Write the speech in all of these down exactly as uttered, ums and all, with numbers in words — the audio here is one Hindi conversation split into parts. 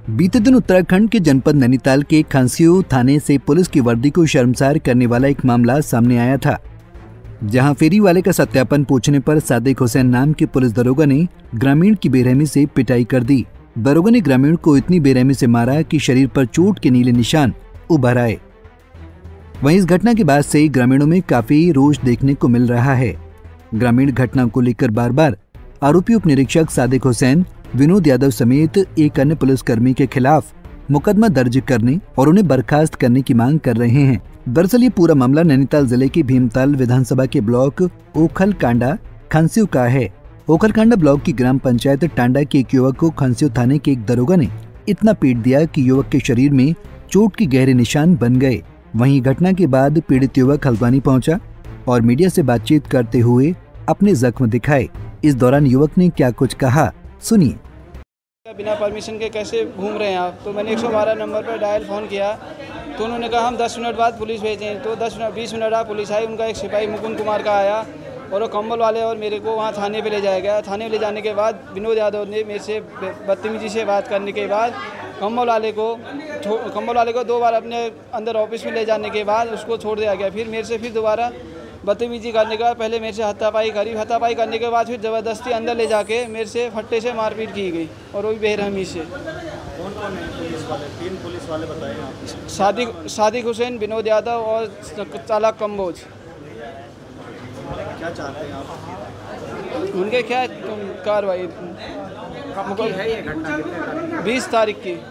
बीते दिन उत्तराखंड के जनपद नैनीताल के खंसियों थाने से पुलिस की वर्दी को शर्मसार करने वाला एक मामला सामने आया था, जहां फेरी वाले का सत्यापन पूछने पर सादिक हुसैन नाम के पुलिस दरोगा ने ग्रामीण की बेरहमी से पिटाई कर दी। दरोगा ने ग्रामीण को इतनी बेरहमी से मारा कि शरीर पर चोट के नीले निशान उभर आए। वहीं इस घटना के बाद से ग्रामीणों में काफी रोष देखने को मिल रहा है। ग्रामीण घटना को लेकर बार बार आरोपी उप निरीक्षक सादिक हुसैन, विनोद यादव समेत एक अन्य पुलिसकर्मी के खिलाफ मुकदमा दर्ज करने और उन्हें बर्खास्त करने की मांग कर रहे हैं। दरअसल ये पूरा मामला नैनीताल जिले के भीमताल विधानसभा के ब्लॉक ओखलकांडा खंसियों का है। ओखलकांडा ब्लॉक की ग्राम पंचायत टांडा के एक युवक को खंसियों थाने के एक दरोगा ने इतना पीट दिया कि युवक के शरीर में चोट के गहरे निशान बन गए। वहीं घटना के बाद पीड़ित युवक हल्द्वानी पहुंचा और मीडिया से बातचीत करते हुए अपने जख्म दिखाए। इस दौरान युवक ने क्या कुछ कहा, सुनिए। बिना परमिशन के कैसे घूम रहे हैं आप? तो मैंने एक सौ बारह नंबर पर डायल फ़ोन किया तो उन्होंने कहा हम दस मिनट बाद पुलिस भेजें। तो दस मिनट बीस मिनट बाद पुलिस आई। उनका एक सिपाही मुकुंद कुमार का आया और वो कंबल वाले और मेरे को वहाँ थाने पे ले जाया गया। थाने पे ले जाने के बाद विनोद यादव ने मेरे से बदतमीजी से बात करने के बाद कंबल वाले को कंबल वाले को दो बार अपने अंदर ऑफिस में ले जाने के बाद उसको छोड़ दिया गया। फिर मेरे से फिर दोबारा बदतमीजी करने के बाद पहले मेरे से हाथापाई करी। हाथापाई करने के बाद फिर ज़बरदस्ती अंदर ले जाके मेरे से फट्टे से मारपीट की गई और वो भी बेरहमी से। कौन कौन है पुलिस वाले? तीन पुलिस वाले बताएं आप। सादिक सादिक हुसैन, विनोद यादव और चालक कम्बोज। क्या चाहते हैं आप? उनके क्या कार्रवाई है ये घटना? बीस तारीख की।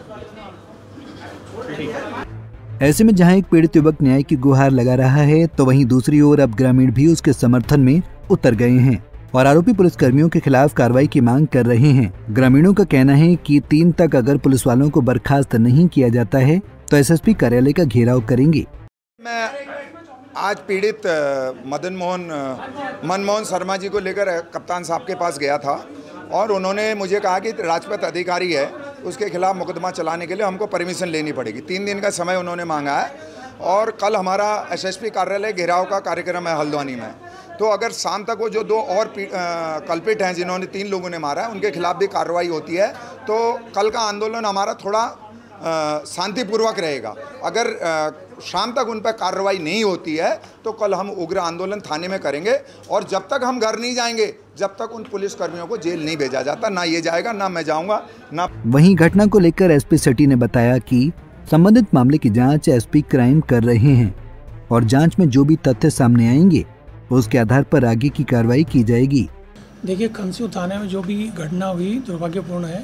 ऐसे में जहां एक पीड़ित युवक न्याय की गुहार लगा रहा है, तो वहीं दूसरी ओर अब ग्रामीण भी उसके समर्थन में उतर गए हैं और आरोपी पुलिसकर्मियों के खिलाफ कार्रवाई की मांग कर रहे हैं। ग्रामीणों का कहना है कि तीन तक अगर पुलिस वालों को बर्खास्त नहीं किया जाता है तो एसएसपी कार्यालय का घेराव करेंगे। मैं आज पीड़ित मदन मोहन मनमोहन शर्मा जी को लेकर कप्तान साहब के पास गया था और उन्होंने मुझे कहा कि राजपथ अधिकारी है, उसके खिलाफ मुकदमा चलाने के लिए हमको परमिशन लेनी पड़ेगी। तीन दिन का समय उन्होंने मांगा है और कल हमारा एसएसपी कार्यालय घेराव का कार्यक्रम है हल्द्वानी में। तो अगर शाम तक वो जो दो और कल्पित हैं जिन्होंने तीन लोगों ने मारा है उनके खिलाफ भी कार्रवाई होती है तो कल का आंदोलन हमारा थोड़ा शांतिपूर्वक रहेगा। अगर आ, शाम तक उन पर कार्रवाई नहीं होती है तो कल हम उग्र आंदोलन थाने में करेंगे और जब तक हम घर नहीं जाएंगे, जब तक उन पुलिसकर्मियों को जेल नहीं भेजा जाता, ना ये जाएगा ना मैं जाऊंगा ना। वहीं घटना को लेकर एसपी सिटी ने बताया कि संबंधित मामले की जांच एसपी क्राइम कर रहे हैं और जांच में जो भी तथ्य सामने आएंगे उसके आधार पर आगे की कार्रवाई की जाएगी। देखिए, खंसियों थाने में जो भी घटना हुई दुर्भाग्यपूर्ण है।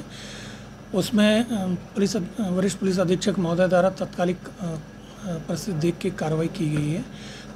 उसमें पुलिस वरिष्ठ पुलिस अधीक्षक महोदय द्वारा तत्कालिक परिस्थिति देख के कार्रवाई की गई है।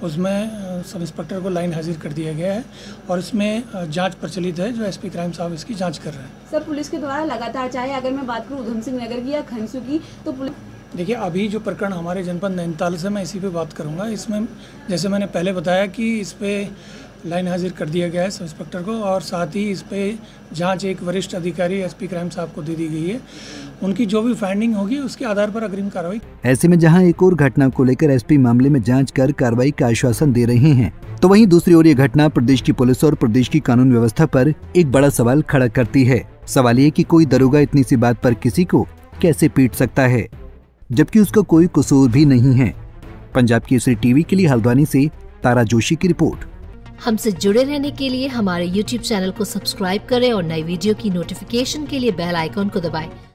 उसमें सब इंस्पेक्टर को लाइन हाजिर कर दिया गया है और इसमें जांच प्रचलित है जो एसपी क्राइम साहब इसकी जांच कर रहे हैं। सर, पुलिस के द्वारा लगातार, चाहे अगर मैं बात करूं उधम सिंह नगर की या खंसू की, तो पुलिस देखिए अभी जो प्रकरण हमारे जनपद नैनीताल से, मैं इसी पे बात करूंगा। इसमें जैसे मैंने पहले बताया कि इस पे लाइन हाजिर कर दिया गया है सब इंस्पेक्टर को और साथ ही इस पे जांच एक वरिष्ठ अधिकारी एसपी क्राइम साहब को दे दी गई है। उनकी जो भी फाइंडिंग होगी उसके आधार पर अग्रिम कार्रवाई। ऐसे में जहां एक और घटना को लेकर एसपी मामले में जांच कर कार्रवाई का आश्वासन दे रहे हैं, तो वहीं दूसरी ओर ये घटना प्रदेश की पुलिस और प्रदेश की कानून व्यवस्था पर एक बड़ा सवाल खड़ा करती है। सवाल ये कि कोई दरोगा इतनी सी बात पर किसी को कैसे पीट सकता है जबकि उसका कोई कसूर भी नहीं है। पंजाब केसरी टीवी के लिए हल्द्वानी से तारा जोशी की रिपोर्ट। हमसे जुड़े रहने के लिए हमारे यूट्यूब चैनल को सब्सक्राइब करें और नई वीडियो की नोटिफिकेशन के लिए बेल आइकॉन को दबाएं।